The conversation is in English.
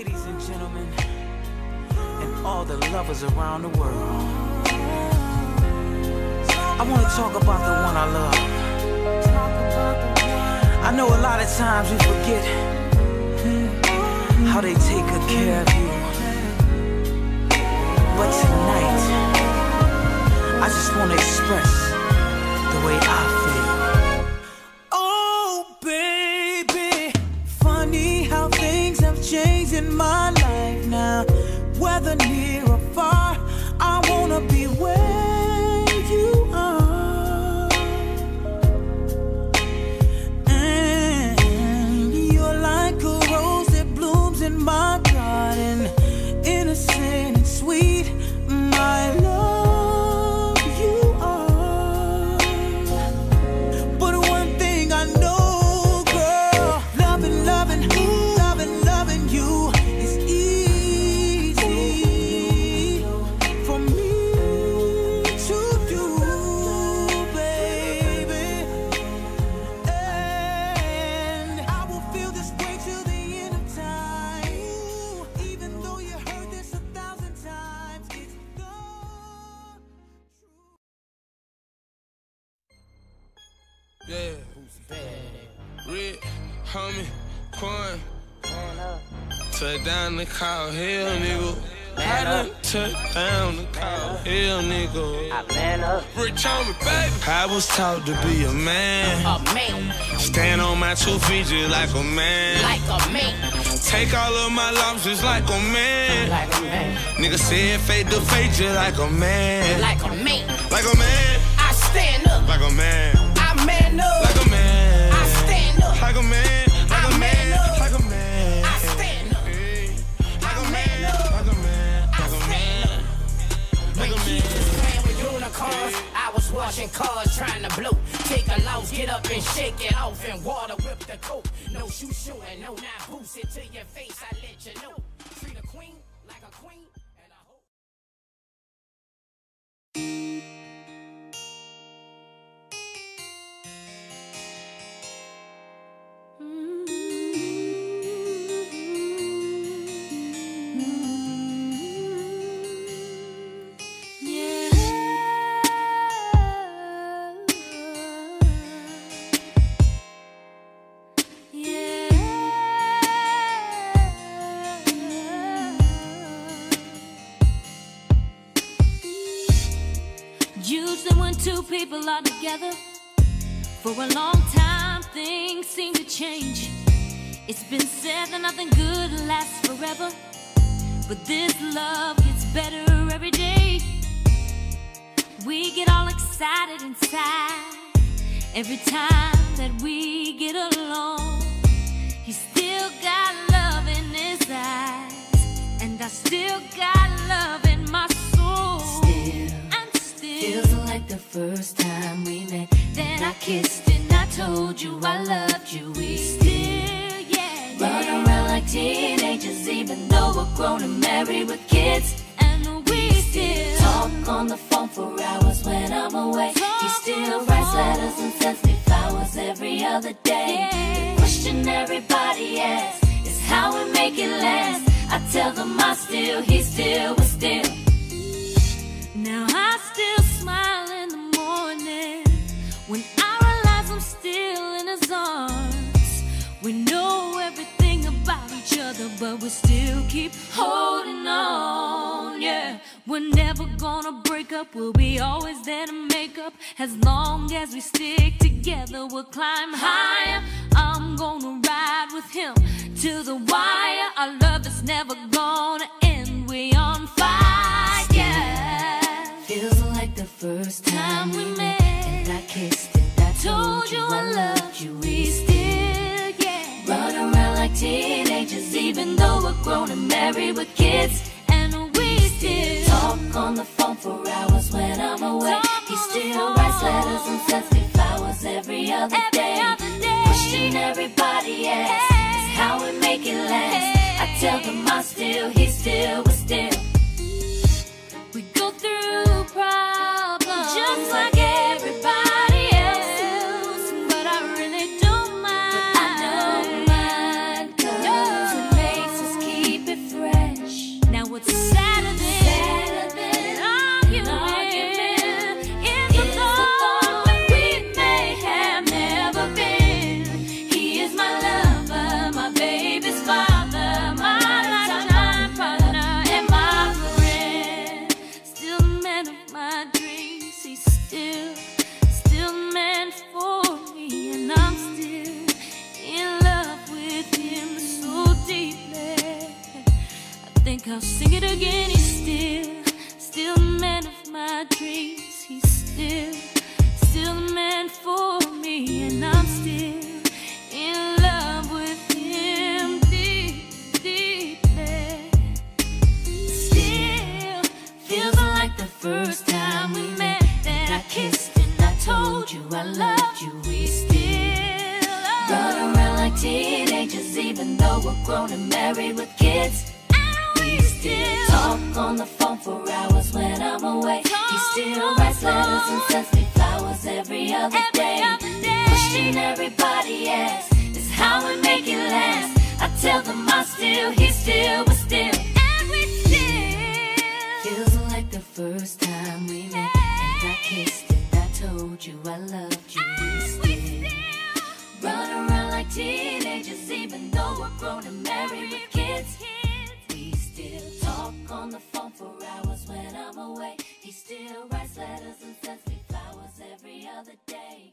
Ladies and gentlemen, and all the lovers around the world, I want to talk about the one I love. I know a lot of times we forget how they take good care of you, but tonight I just want to express the way I feel. Oh baby, funny how things have changed in my life now. Whether near or far, I wanna be where you are. And you're like a rose that blooms in my garden, innocent and sweet, my love, you are. But one thing I know, girl, loving, loving, loving, loving you is easy for me to do, baby. And I will feel this way till the end of time. Even though you heard this 1,000 times, it's the truth. Yeah, Red, homie, Quan. Touch down the call, hell nigga. I done touch down the call, hell nigga. Rich on me, baby. I was taught to be a man. A man, Stand on my 2 feet just like a man. like a man, Take all of my losses like a man. like a man, Nigga said fade to fade just like a man. like a man. Like a man, I stand up, like a man. I man up, Like a man. I stand up, Like a man, like a man, like a man. I stand up, Like a man, like a man, I like a stand man. up. When kids was playing with unicorns, I was washing cars trying to blow. Take a loss, get up and shake it off and water whip the coat. No shoe showing, no not boost it to your face. I let you know. Treat a queen like a queen, and I hope. Usually when 2 people are together for a long time, things seem to change. It's been said that nothing good lasts forever, but this love gets better every day. We get all excited inside every time that we get alone. He's still got love in his eyes, and I still got love in my soul. Feels like the first time we met. Then I kissed and I told you I loved you. We still, yeah, Run around like teenagers, even though we're grown and married with kids. and we still Talk on the phone for hours when I'm away. He still writes letters and sends me flowers every other day. The question everybody asks is how we make it last. I tell them I still, he still, we're still. Now I still smile in the morning when I realize I'm still in his arms. We know everything about each other, but we still keep holding on, yeah. We're never gonna break up, we'll be always there to make up. As long as we stick together, we'll climb higher. I'm gonna ride with him to the wire. Our love is never gonna end, we on fire, yeah. Feels like the first time we met. And I kissed and I told you I loved you. We still, yeah, Run around like teenagers, even though we're grown and married with kids. and we still Talk on the phone for hours when I'm away. He still writes letters and sends me flowers every other day. Question everybody asks is how we make it last. I tell them I still, he still, we're still. we go through problems just like everybody else, but I really don't mind. I don't mind, 'cause it makes us keep it think I'll sing it again. He's still the man of my dreams. He's still the man for me, and I'm still in love with him deeply. Still feels like the first time we met, that I kissed and I told you I loved you. We still run around like teenagers, even though we're grown and married with kids. We still talk on the phone for hours when I'm away. He still writes letters and sends me flowers every other day. Pushing everybody else is how we make it last. I tell them I still, he still, but still, and we still feels like the first time we met, and I kissed and I told you I loved you. We still run around like teenagers, even though we're grown and married with kids. We still talk on the phone for hours when I'm away. He still writes letters and sends me flowers every other day.